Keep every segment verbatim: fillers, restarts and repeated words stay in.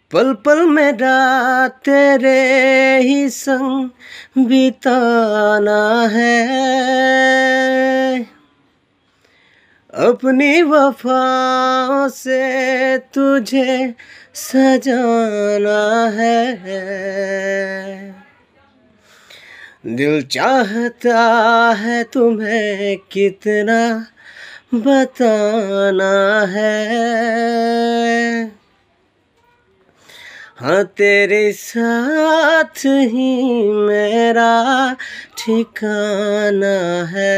पल पल मेरा तेरे ही संग बिताना है, अपनी वफाओं से तुझे सजाना है। दिल चाहता है तुम्हें कितना बताना है, हाँ तेरे साथ ही मेरा ठिकाना है।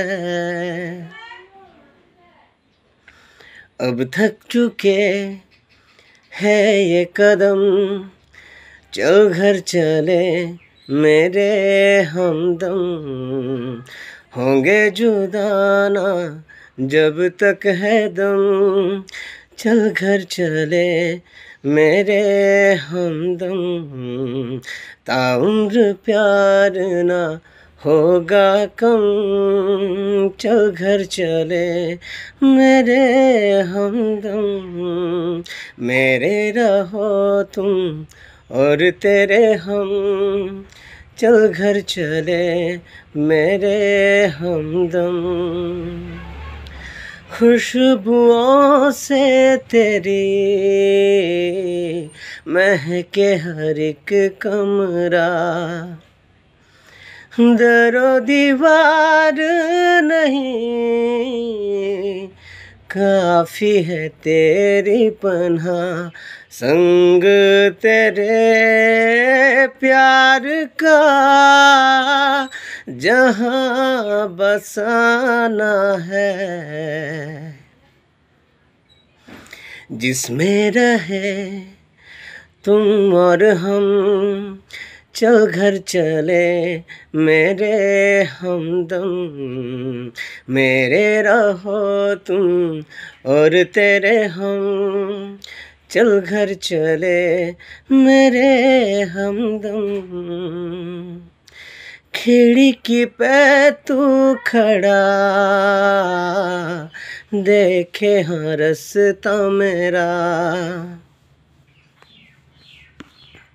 अब थक चुके हैं ये कदम, चल घर चले मेरे हमदम, होंगे जुदाना जब तक है दम, चल घर चले मेरे हमदम, ताउम्र प्यार ना होगा कम, चल घर चले मेरे हमदम, मेरे रहो तुम और तेरे हम, चल घर चले मेरे हमदम। खुशबुओं से तेरी महके हर एक कमरा, दरो दीवार नहीं काफ़ी है तेरी पनाह, संग तेरे प्यार का जहाँ बसाना है, जिसमें रहे तुम और हम, चल घर चले मेरे हमदम, मेरे रहो तुम और तेरे हम, चल घर चले मेरे हमदम। खिड़की पे तू खड़ा देखे हाँ रास्ता मेरा,